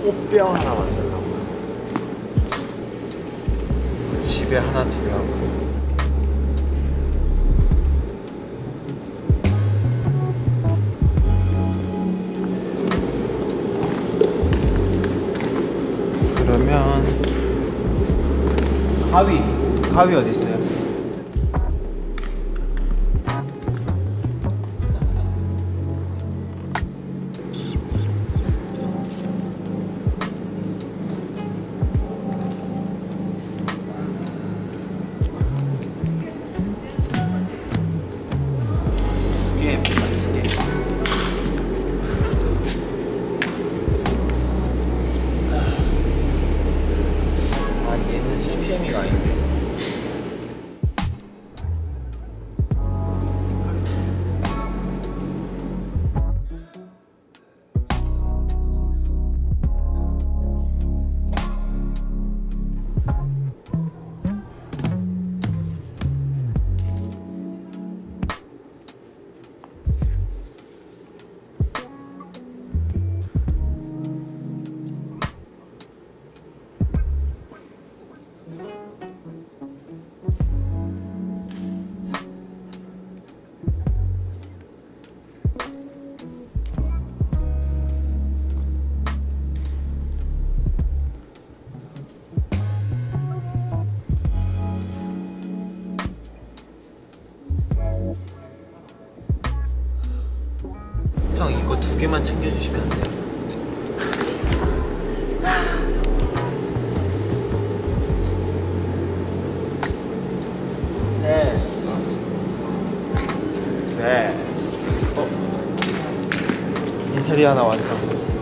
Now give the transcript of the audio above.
꽃병 하나 만들려고요. 집에 하나 두려고요. 그러면 가위 어디 있어요? 두 개입니다, 두 개. 얘는 쌤쌤이가 아닌데. 형 이거 두 개만 챙겨주시면 안 돼요? 됐어. 됐어. 인테리어 하나 완성.